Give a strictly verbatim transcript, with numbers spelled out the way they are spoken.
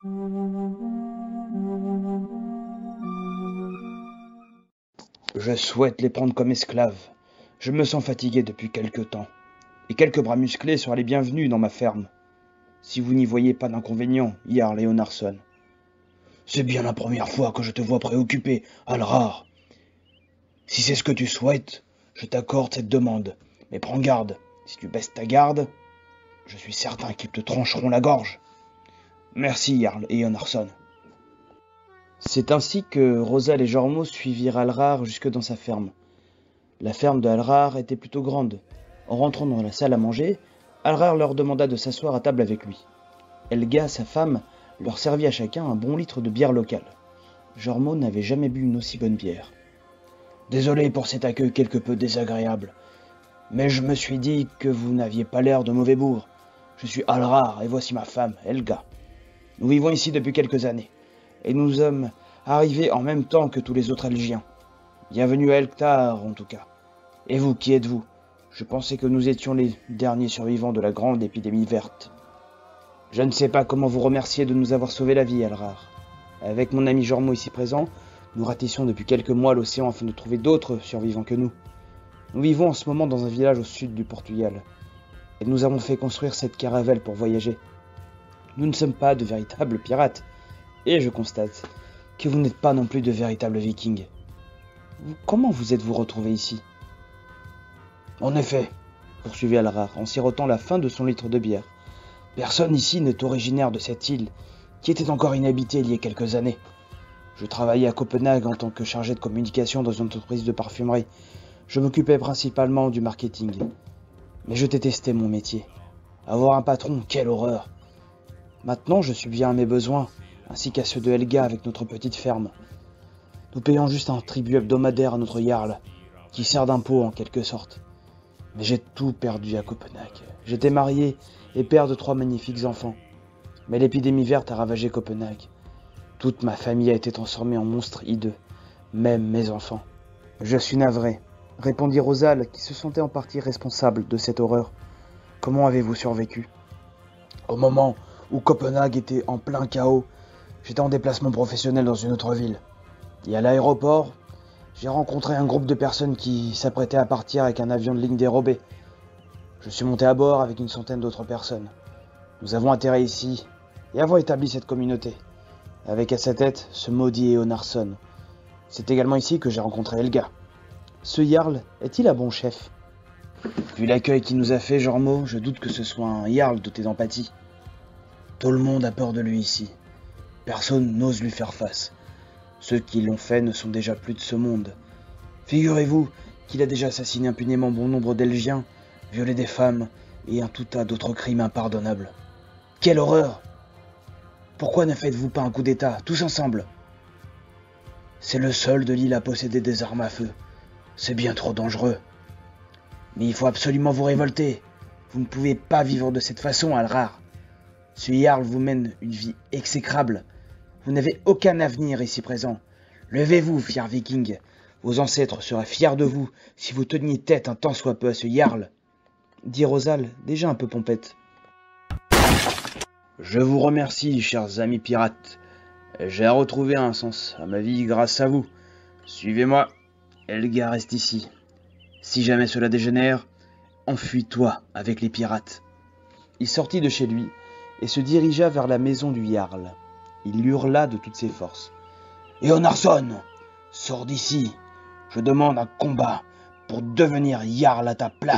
Je souhaite les prendre comme esclaves. Je me sens fatigué depuis quelque temps, et quelques bras musclés seraient les bienvenus dans ma ferme. Si vous n'y voyez pas d'inconvénient, Jarl Eonarsson. C'est bien la première fois que je te vois préoccupé, Alrar. Si c'est ce que tu souhaites, je t'accorde cette demande. Mais prends garde, si tu baisses ta garde, je suis certain qu'ils te trancheront la gorge. Merci, Jarl Eonarsson. C'est ainsi que Rosal et Jormo suivirent Alrar jusque dans sa ferme. La ferme de Alrar était plutôt grande. En rentrant dans la salle à manger, Alrar leur demanda de s'asseoir à table avec lui. Helga, sa femme, leur servit à chacun un bon litre de bière locale. Jormo n'avait jamais bu une aussi bonne bière. Désolé pour cet accueil quelque peu désagréable, mais je me suis dit que vous n'aviez pas l'air de mauvais bourgs. Je suis Alrar et voici ma femme, Helga. Nous vivons ici depuis quelques années, et nous sommes arrivés en même temps que tous les autres Elgiens. Bienvenue à Elktar, en tout cas. Et vous, qui êtes-vous? Je pensais que nous étions les derniers survivants de la grande épidémie verte. Je ne sais pas comment vous remercier de nous avoir sauvé la vie, Alrar. Avec mon ami Jormo ici présent, nous ratissions depuis quelques mois l'océan afin de trouver d'autres survivants que nous. Nous vivons en ce moment dans un village au sud du Portugal, et nous avons fait construire cette caravelle pour voyager. Nous ne sommes pas de véritables pirates, et je constate que vous n'êtes pas non plus de véritables vikings. Vous, comment vous êtes-vous retrouvés ici? En effet, poursuivit Alrar en sirotant la fin de son litre de bière, personne ici n'est originaire de cette île, qui était encore inhabitée il y a quelques années. Je travaillais à Copenhague en tant que chargé de communication dans une entreprise de parfumerie. Je m'occupais principalement du marketing. Mais je détestais mon métier. Avoir un patron, quelle horreur! Maintenant, je subviens à mes besoins, ainsi qu'à ceux de Helga avec notre petite ferme. Nous payons juste un tribut hebdomadaire à notre Jarl, qui sert d'impôt en quelque sorte. Mais j'ai tout perdu à Copenhague. J'étais marié et père de trois magnifiques enfants. Mais l'épidémie verte a ravagé Copenhague. Toute ma famille a été transformée en monstre hideux, même mes enfants. Je suis navré, répondit Rosal, qui se sentait en partie responsable de cette horreur. Comment avez-vous survécu? Au moment où Copenhague était en plein chaos, j'étais en déplacement professionnel dans une autre ville. Et à l'aéroport, j'ai rencontré un groupe de personnes qui s'apprêtaient à partir avec un avion de ligne dérobé. Je suis monté à bord avec une centaine d'autres personnes. Nous avons atterri ici et avons établi cette communauté, avec à sa tête ce maudit Eonarsson. C'est également ici que j'ai rencontré Helga. Ce Jarl est-il un bon chef? Vu l'accueil qu'il nous a fait, Jormo, je doute que ce soit un Jarl doté d'empathie. Tout le monde a peur de lui ici. Personne n'ose lui faire face. Ceux qui l'ont fait ne sont déjà plus de ce monde. Figurez-vous qu'il a déjà assassiné impunément bon nombre d'Elgiens, violé des femmes et un tout tas d'autres crimes impardonnables. Quelle horreur! Pourquoi ne faites-vous pas un coup d'état, tous ensemble? C'est le seul de l'île à posséder des armes à feu. C'est bien trop dangereux. Mais il faut absolument vous révolter. Vous ne pouvez pas vivre de cette façon, Alrar. Ce Jarl vous mène une vie exécrable. Vous n'avez aucun avenir ici présent. Levez-vous, fiers vikings. Vos ancêtres seraient fiers de vous si vous teniez tête un tant soit peu à ce Jarl, dit Rosal, déjà un peu pompette. Je vous remercie, chers amis pirates. J'ai retrouvé un sens à ma vie grâce à vous. Suivez-moi. Helga reste ici. Si jamais cela dégénère, enfuis-toi avec les pirates. Il sortit de chez lui et se dirigea vers la maison du Jarl. Il hurla de toutes ses forces. « Eonarsson, sors d'ici. Je demande un combat pour devenir Jarl à ta place. »